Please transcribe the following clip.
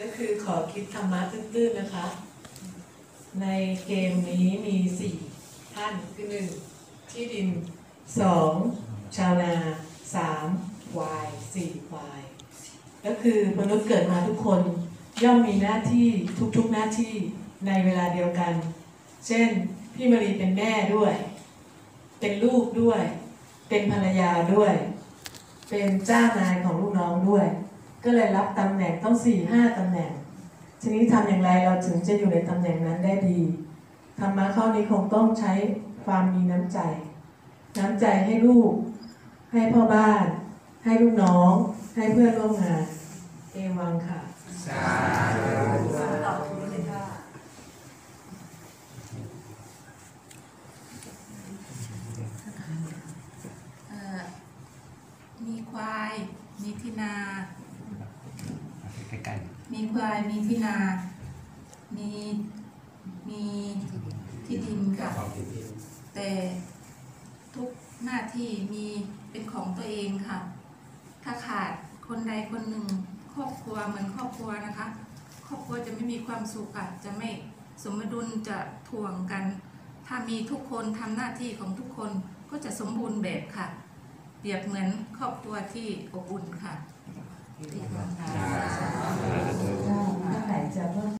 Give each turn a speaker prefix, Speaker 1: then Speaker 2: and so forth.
Speaker 1: ก็คือขอคิดธรรมะตื้นๆนะคะในเกมนี้มี4ท่านคือ1ที่ดิน2ชาวนา3ควาย4ควายก็คือมนุษย์เกิดมาทุกคนย่อมมีหน้าที่ทุกๆหน้าที่ในเวลาเดียวกันเช่นพี่มารีเป็นแม่ด้วยเป็นลูกด้วยเป็นภรรยาด้วยเป็นเจ้านายของลูกน้องด้วยก็เลยรับตำแหน่งต้อง 4-5 ตำแหน่งทีนี้ทำอย่างไรเราถึงจะอยู่ในตำแหน่งนั้นได้ดีธรรมะข้อนี้คงต้องใช้ความมีน้ำใจให้ลูกให้พ่อบ้านให้ลูกน้องให้เพื่อนร่วมงานเอวังค่ะ
Speaker 2: สาธุ
Speaker 3: ตอบถูกเลยค่ะ
Speaker 4: มีควายมีที่นา
Speaker 2: ใกล้
Speaker 4: มีควายมีที่นามีที่ดินค่ะแต่ทุกหน้าที่มีเป็นของตัวเองค่ะถ้าขาดคนใดคนหนึ่งครอบครัวเหมือนครอบครัวนะคะครอบครัวจะไม่มีความสุขค่ะจะไม่สมดุลจะถ่วงกันถ้ามีทุกคนทำหน้าที่ของทุกคนก็จะสมบูรณ์แบบค่ะเปรียบเหมือนครอบครัวที่อบอุ่นค่ะ
Speaker 1: ท่านไหนจะเพิ่ม